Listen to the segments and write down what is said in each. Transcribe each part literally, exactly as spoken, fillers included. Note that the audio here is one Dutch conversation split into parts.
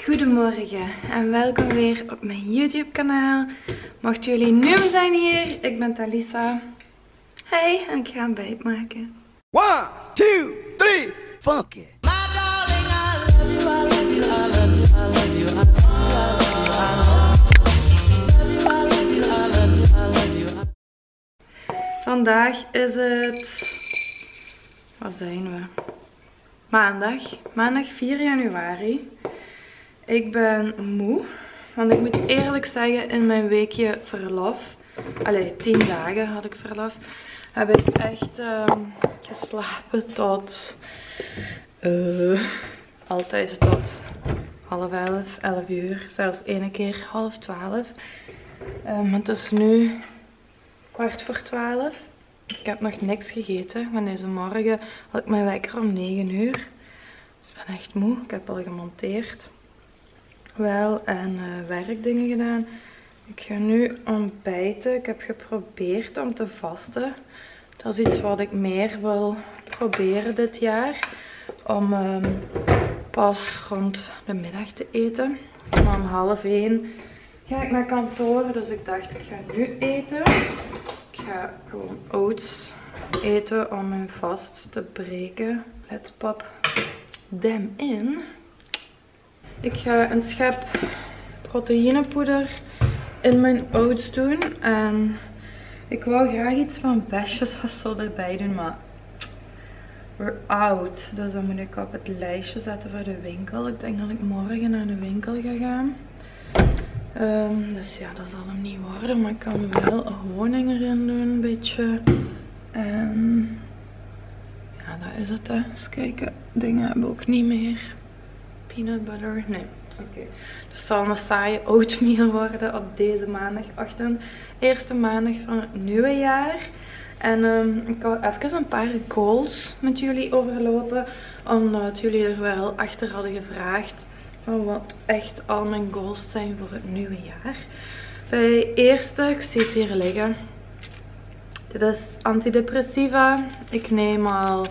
Goedemorgen en welkom weer op mijn YouTube kanaal. Mochten jullie nieuw zijn hier, ik ben Talisa. Hey, en ik ga een bijt maken. One, two, three, fuck it. Vandaag is het, wat zijn we? Maandag, maandag vier januari. Ik ben moe, want ik moet eerlijk zeggen, in mijn weekje verlof, allee, tien dagen had ik verlof, heb ik echt um, geslapen tot, uh, altijd tot half elf, elf uur, zelfs ene keer half twaalf. Um, het is nu kwart voor twaalf. Ik heb nog niks gegeten, want deze morgen had ik mijn wekker om negen uur. Dus ik ben echt moe, ik heb al gemonteerd. Wel en uh, werkdingen gedaan. Ik ga nu ontbijten. Ik heb geprobeerd om te vasten. Dat is iets wat ik meer wil proberen dit jaar. Om um, pas rond de middag te eten. En om half één ga ik naar kantoor. Dus ik dacht, ik ga nu eten. Ik ga gewoon oats eten om mijn vast te breken. Let's pop them in. Ik ga een schep proteïnepoeder in mijn oats doen. En ik wou graag iets van besjes of zo erbij doen, maar we're out. Dus dan moet ik op het lijstje zetten voor de winkel. Ik denk dat ik morgen naar de winkel ga gaan. Um, dus ja, dat zal hem niet worden. Maar ik kan wel honing erin doen, een beetje. En ja, dat is het, hè. Eens kijken. Dingen hebben we ook niet meer. Peanut butter, nee. Oké. Okay. Dus het zal een saaie oatmeal worden op deze maandagochtend. Eerste maandag van het nieuwe jaar. En um, ik wou even een paar goals met jullie overlopen. Omdat jullie er wel achter hadden gevraagd. Van wat echt al mijn goals zijn voor het nieuwe jaar. Bij eerste, ik zie het hier liggen. Dit is antidepressiva. Ik neem al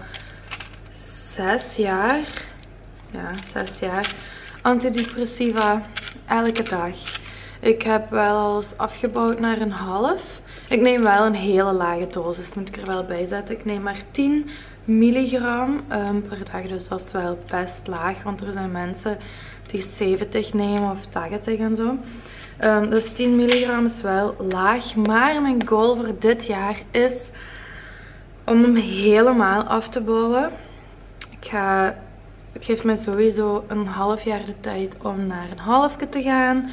zes jaar. Ja, zes jaar. Antidepressiva elke dag. Ik heb wel eens afgebouwd naar een half. Ik neem wel een hele lage dosis, moet ik er wel bij zetten. Ik neem maar tien milligram um, per dag, dus dat is wel best laag. Want er zijn mensen die zeventig nemen of tachtig en zo. Um, dus tien milligram is wel laag. Maar mijn goal voor dit jaar is om hem helemaal af te bouwen. Ik ga... Het geeft mij sowieso een half jaar de tijd om naar een halfje te gaan.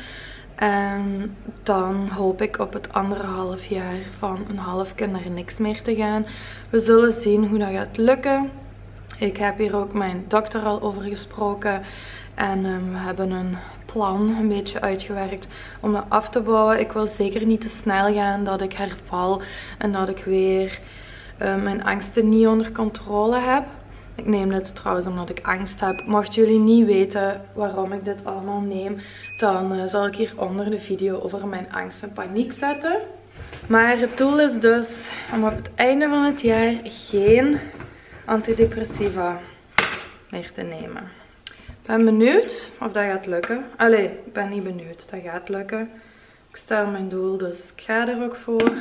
En dan hoop ik op het andere half jaar van een halfje naar niks meer te gaan. We zullen zien hoe dat gaat lukken. Ik heb hier ook mijn dokter al over gesproken. En um, we hebben een plan een beetje uitgewerkt om dat af te bouwen. Ik wil zeker niet te snel gaan dat ik herval. En dat ik weer uh, mijn angsten niet onder controle heb. Ik neem dit trouwens omdat ik angst heb. Mochten jullie niet weten waarom ik dit allemaal neem, dan uh, zal ik hieronder de video over mijn angst en paniek zetten. Maar het doel is dus om op het einde van het jaar geen antidepressiva meer te nemen. Ik ben benieuwd of dat gaat lukken. Allee, ik ben niet benieuwd. Dat gaat lukken. Ik stel mijn doel, dus ik ga er ook voor.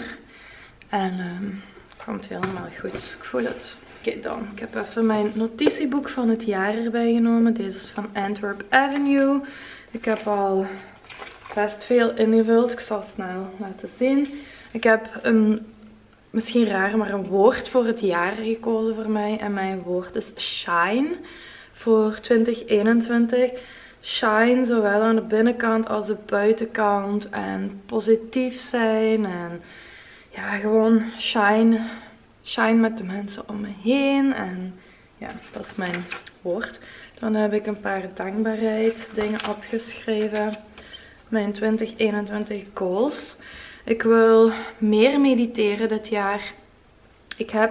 En um, het komt helemaal goed. Ik voel het. Oké, okay, dan. Ik heb even mijn notitieboek van het jaar erbij genomen. Deze is van Antwerp Avenue. Ik heb al best veel ingevuld. Ik zal snel laten zien. Ik heb een, misschien raar, maar een woord voor het jaar gekozen voor mij. En mijn woord is shine voor twintig eenentwintig. Shine, zowel aan de binnenkant als de buitenkant. En positief zijn. En ja, gewoon shine. Shine met de mensen om me heen. En ja, dat is mijn woord. Dan heb ik een paar dankbaarheid dingen opgeschreven. Mijn twintig eenentwintig goals. Ik wil meer mediteren dit jaar. Ik heb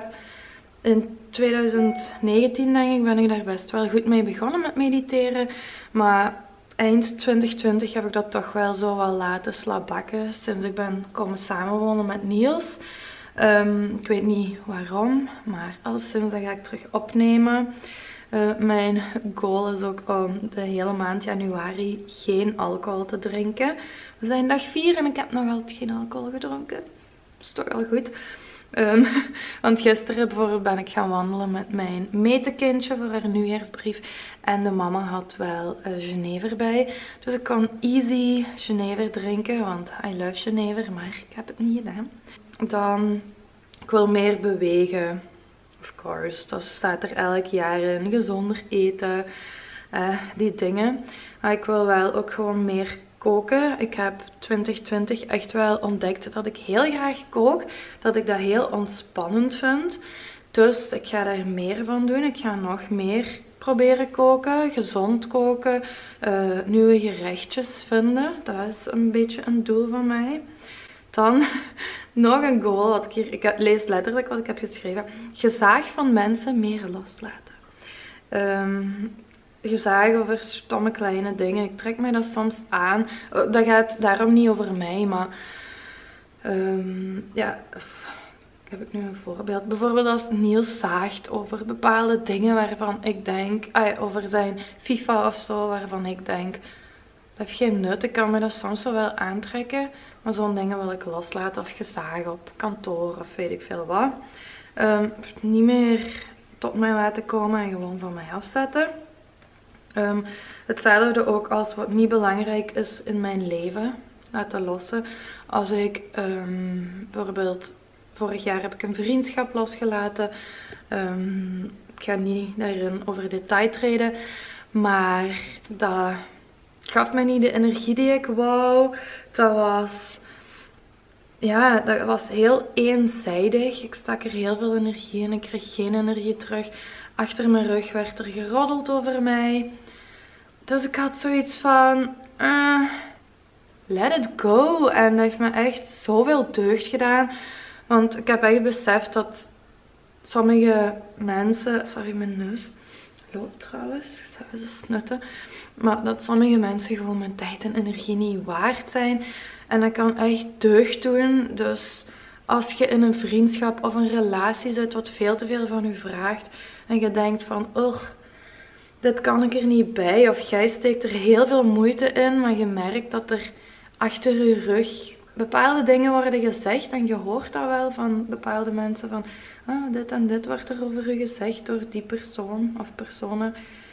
in twintig negentien denk ik ben ik daar best wel goed mee begonnen met mediteren. Maar eind twintig twintig heb ik dat toch wel zo wel laten slabakken. Sinds ik ben komen samenwonen met Niels. Um, ik weet niet waarom, maar alleszins dat ga ik terug opnemen. Uh, mijn goal is ook om de hele maand januari geen alcohol te drinken. We zijn dag vier en ik heb nog altijd geen alcohol gedronken. Dat is toch wel goed. Um, want gisteren bijvoorbeeld ben ik gaan wandelen met mijn metekindje voor haar nieuwjaarsbrief. En de mama had wel uh, Genever bij. Dus ik kon easy Genever drinken, want I love Genever, maar ik heb het niet gedaan. Dan, ik wil meer bewegen. Of course, dat staat er elk jaar in. Gezonder eten, uh, die dingen. Maar ik wil wel ook gewoon meer koken. Ik heb twintig twintig echt wel ontdekt dat ik heel graag kook. Dat ik dat heel ontspannend vind. Dus ik ga daar meer van doen. Ik ga nog meer proberen koken. Gezond koken. Uh, nieuwe gerechtjes vinden. Dat is een beetje een doel van mij. Dan nog een goal. Wat ik, hier, ik lees letterlijk wat ik heb geschreven. Gezaag van mensen meer loslaten. Um, Gezaag over stomme kleine dingen. Ik trek mij dat soms aan. Dat gaat daarom niet over mij, maar um, ja, heb ik nu een voorbeeld. Bijvoorbeeld als Niels zaagt over bepaalde dingen waarvan ik denk, ah, over zijn FIFA of zo, waarvan ik denk, dat heeft geen nut. Ik kan me dat soms wel wel aantrekken, maar zo'n dingen wil ik loslaten of gezagen op kantoor of weet ik veel wat. Um, niet meer tot mij laten komen en gewoon van mij afzetten. Um, hetzelfde ook als wat niet belangrijk is in mijn leven laten lossen. Als ik um, bijvoorbeeld, vorig jaar heb ik een vriendschap losgelaten. Um, ik ga niet daarin over detail treden. Maar dat gaf mij niet de energie die ik wou. Dat was, ja, dat was heel eenzijdig. Ik stak er heel veel energie in. Ik kreeg geen energie terug. Achter mijn rug werd er geroddeld over mij. Dus ik had zoiets van, uh, let it go. En dat heeft me echt zoveel deugd gedaan. Want ik heb echt beseft dat sommige mensen, sorry mijn neus loopt trouwens, ik zou even snutten. Maar dat sommige mensen gewoon mijn tijd en energie niet waard zijn. En dat kan echt deugd doen. Dus als je in een vriendschap of een relatie zit wat veel te veel van je vraagt. En je denkt van, ugh, dit kan ik er niet bij. Of jij steekt er heel veel moeite in. Maar je merkt dat er achter je rug bepaalde dingen worden gezegd. En je hoort dat wel van bepaalde mensen. Van, ah, dit en dit wordt er over je gezegd door die persoon of personen.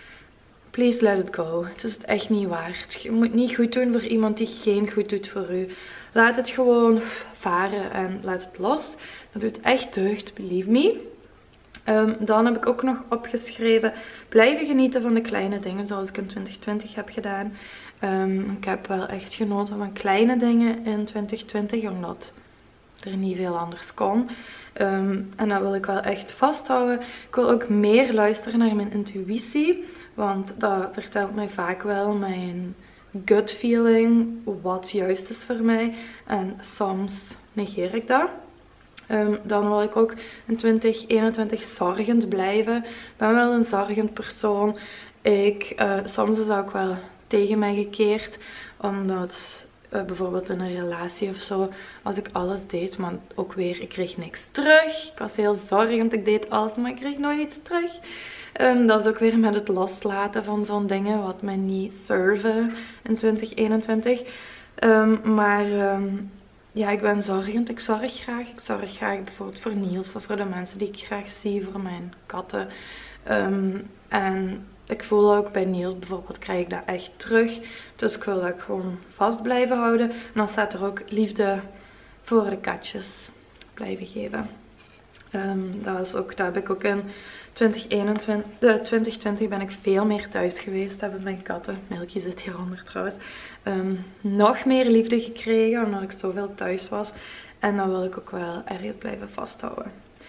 Please let it go. Het is het echt niet waard. Je moet niet goed doen voor iemand die geen goed doet voor u. Laat het gewoon varen en laat het los. Dat doet echt deugd, believe me. Um, dan heb ik ook nog opgeschreven, blijven genieten van de kleine dingen zoals ik in twintig twintig heb gedaan. Um, ik heb wel echt genoten van kleine dingen in twintig twintig, omdat er niet veel anders kon. Um, en dat wil ik wel echt vasthouden. Ik wil ook meer luisteren naar mijn intuïtie, want dat vertelt mij vaak wel mijn gut feeling, wat juist is voor mij. En soms negeer ik dat. Um, dan wil ik ook in twintig eenentwintig zorgend blijven. Ik ben wel een zorgend persoon. Ik, uh, soms is dat ook wel tegen mij gekeerd. Omdat uh, bijvoorbeeld in een relatie of zo, als ik alles deed, maar ook weer, ik kreeg niks terug. Ik was heel zorgend, ik deed alles, maar ik kreeg nooit iets terug. Um, dat is ook weer met het loslaten van zo'n dingen wat mij niet serven in twintig eenentwintig. Um, maar... Um, Ja, ik ben zorgend. Ik zorg graag. Ik zorg graag bijvoorbeeld voor Niels of voor de mensen die ik graag zie, voor mijn katten. Um, en ik voel ook bij Niels bijvoorbeeld, krijg ik dat echt terug. Dus ik wil dat gewoon vast blijven houden. En dan staat er ook liefde voor de katjes blijven geven. Um, dat, is ook, dat heb ik ook in twintig eenentwintig, uh, twintig twintig ben ik veel meer thuis geweest. Hebben mijn katten, Milky zit hieronder trouwens, um, nog meer liefde gekregen omdat ik zoveel thuis was. En dat wil ik ook wel erg blijven vasthouden.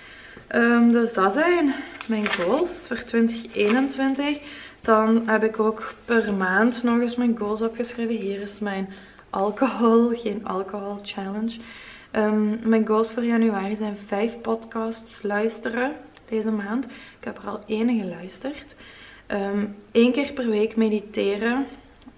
Um, dus dat zijn mijn goals voor twintig eenentwintig. Dan heb ik ook per maand nog eens mijn goals opgeschreven. Hier is mijn alcohol, geen alcohol challenge. Um, mijn goals voor januari zijn vijf podcasts luisteren deze maand. Ik heb er al één geluisterd. Um, Eén keer per week mediteren.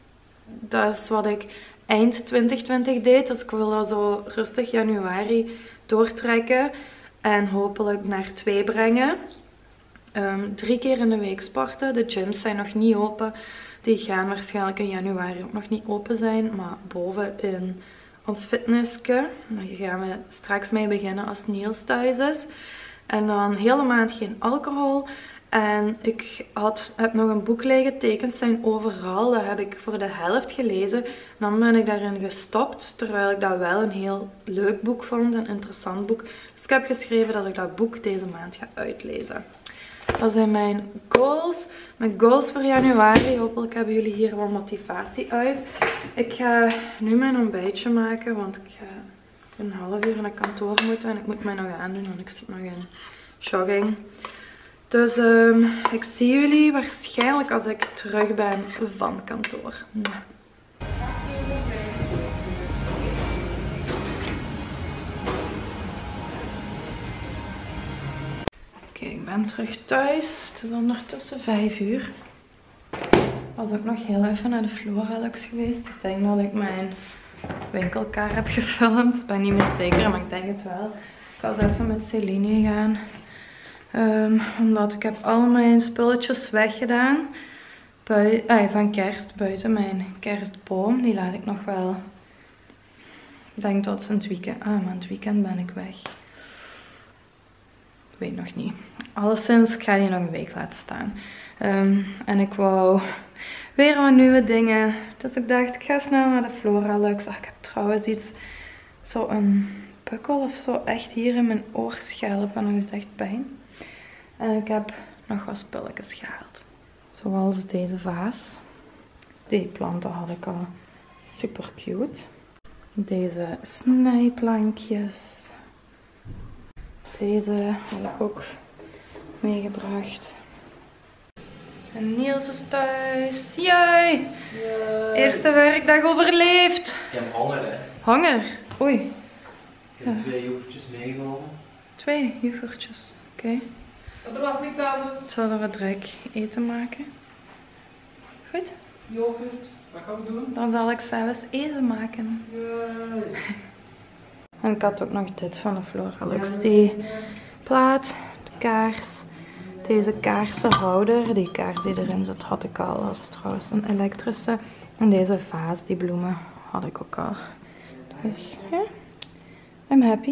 Dat is wat ik eind twintig twintig deed. Dus ik wil dat zo rustig januari doortrekken. En hopelijk naar twee brengen. Um, drie keer in de week sporten. De gyms zijn nog niet open. Die gaan waarschijnlijk in januari ook nog niet open zijn. Maar boven in ons fitnessje, daar gaan we straks mee beginnen als Niels thuis is. En dan de hele maand geen alcohol. En ik had, heb nog een boek liggen, Tekens zijn overal. Dat heb ik voor de helft gelezen. En dan ben ik daarin gestopt, terwijl ik dat wel een heel leuk boek vond, een interessant boek. Dus ik heb geschreven dat ik dat boek deze maand ga uitlezen. Dat zijn mijn goals. Mijn goals voor januari. Hopelijk hebben jullie hier wel motivatie uit. Ik ga nu mijn ontbijtje maken, want ik ga een half uur naar kantoor moeten. En ik moet mij nog aandoen, want ik zit nog in jogging. Dus um, ik zie jullie waarschijnlijk als ik terug ben van kantoor. Oké, ik ben terug thuis. Het is ondertussen vijf uur. Ik was ook nog heel even naar de Floralux geweest. Ik denk dat ik mijn winkelkaart heb gefilmd. Ik ben niet meer zeker, maar ik denk het wel. Ik was even met Celine gaan. Um, omdat ik heb al mijn spulletjes weggedaan. Bui ah, van kerst buiten mijn kerstboom. Die laat ik nog wel. Ik denk tot een weekend. Ah, maar het weekend ben ik weg. Ik weet nog niet. Alleszins, ik ga die nog een week laten staan. Um, en ik wou weer wat nieuwe dingen. Dus ik dacht, ik ga snel naar de Floralux. Ach, ik heb trouwens iets. Zo'n pukkel of zo. Echt hier in mijn oorschelp. En dat doet echt pijn. En ik heb nog wat spulletjes gehaald. Zoals deze vaas. Die planten had ik al. Super cute. Deze snijplankjes. Deze heb ik ook meegebracht. En Niels is thuis. Jee! Eerste werkdag overleefd. Ik heb honger, hè. Honger? Oei. Ik heb ja. twee yoghurtjes meegenomen. Twee yoghurtjes. Oké. Okay. Er was niks anders. Zullen we direct eten maken? Goed? Yoghurt. Wat gaan we doen? Dan zal ik zelfs eten maken. Yay. En ik had ook nog dit van de Floralux. Die plaat, de kaars, deze kaarsenhouder. Die kaars die erin zit had ik al. Dat is trouwens een elektrische. En deze vaas, die bloemen, had ik ook al. Dus ja, I'm happy.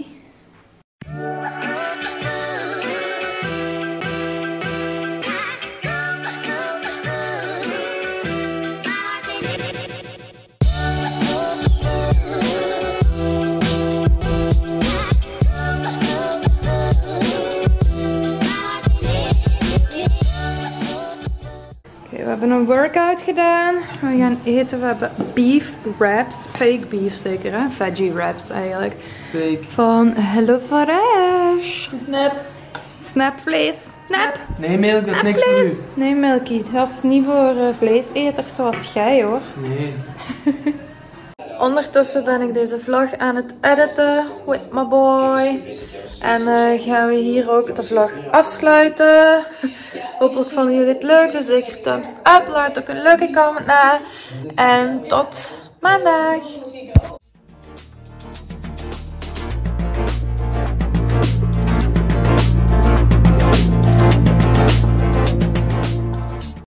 We hebben een workout gedaan. We gaan eten. We hebben beef wraps. Fake beef zeker, hè? Veggie wraps eigenlijk. Fake. Van HelloFresh. Snap. Snapvlees. Snap. Nee, melk, dat is niks voor u. Nee, Milky. Dat is niet voor uh, vleeseters zoals jij, hoor. Nee. Ondertussen ben ik deze vlog aan het editen with my boy. En uh, gaan we hier ook de vlog afsluiten. Hopelijk vonden jullie het leuk. Dus zeker thumbs up. Laat ook een leuke comment na. En tot maandag.